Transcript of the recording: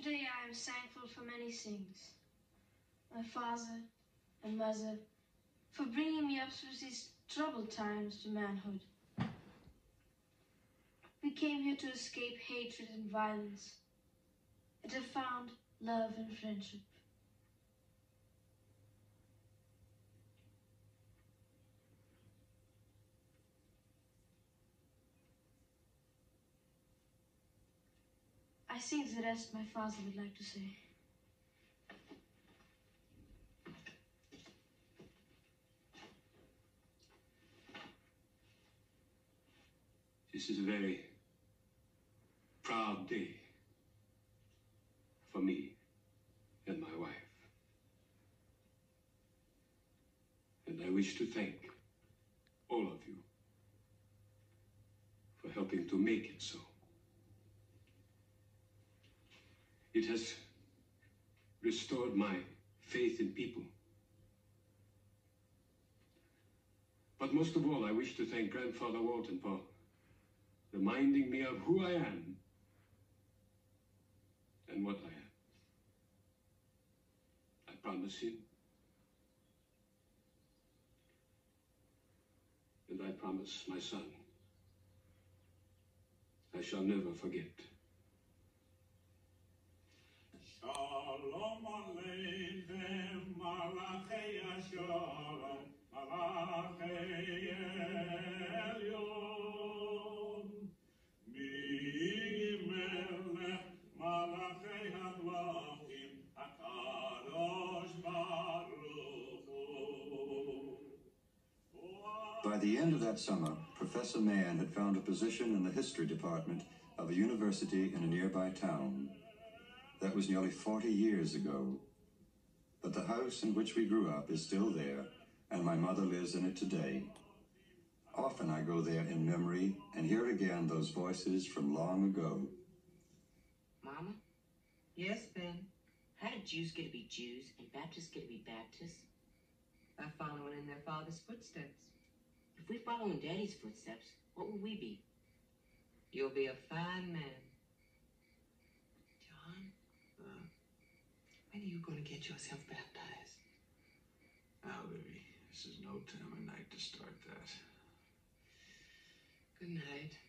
Today I am thankful for many things. My father and mother for bringing me up through these troubled times to manhood. We came here to escape hatred and violence, and have found love and friendship. I think the rest my father would like to say. This is a very proud day for me and my wife. And I wish to thank all of you for helping to make it so. It has restored my faith in people. But most of all, I wish to thank Grandfather Waltons Paul, reminding me of who I am and what I am. I promise him, and I promise my son, I shall never forget. Shalom Aleichem, Malachei Shalom, Malachei Elyon, Melech, Malachei Hamlachim, HaKadosh Baruch Hu. By the end of that summer, Professor Mann had found a position in the history department of a university in a nearby town. That was nearly 40 years ago. But the house in which we grew up is still there, and my mother lives in it today. Often I go there in memory and hear again those voices from long ago. Mama? Yes, Ben? How did Jews get to be Jews and Baptists get to be Baptists? By following in their father's footsteps. If we follow in Daddy's footsteps, what will we be? You'll be a fine man. John, when are you going to get yourself baptized? Now, baby, this is no time of night to start that. Good night.